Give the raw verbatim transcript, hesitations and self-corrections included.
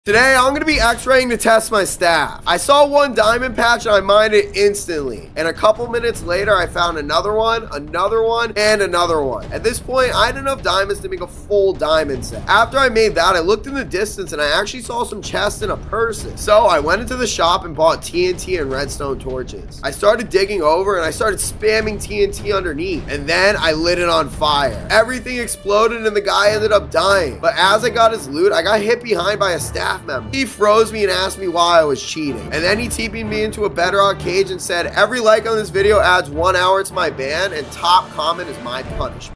Today, I'm going to be X-raying to test my staff. I saw one diamond patch and I mined it instantly. And a couple minutes later, I found another one, another one, and another one. At this point, I had enough diamonds to make a full diamond set. After I made that, I looked in the distance and I actually saw some chests and a person. So I went into the shop and bought T N T and redstone torches. I started digging over and I started spamming T N T underneath. And then I lit it on fire. Everything exploded and the guy ended up dying. But as I got his loot, I got hit behind by a staff member. He froze me and asked me why I was cheating. And then he T P'd me into a bedrock cage and said, every like on this video adds one hour to my ban and top comment is my punishment.